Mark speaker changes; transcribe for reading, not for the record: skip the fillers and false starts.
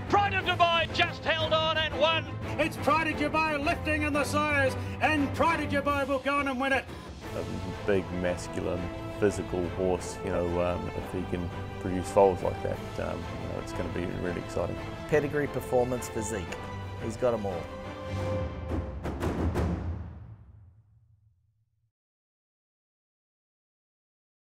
Speaker 1: Pride of Dubai just held on and won.
Speaker 2: It's Pride of Dubai lifting in the sires, and Pride of Dubai will go on and win it.
Speaker 3: A big, masculine, physical horse, if he can produce foals like that, it's going to be really exciting.
Speaker 4: Pedigree, performance, physique. He's got them all.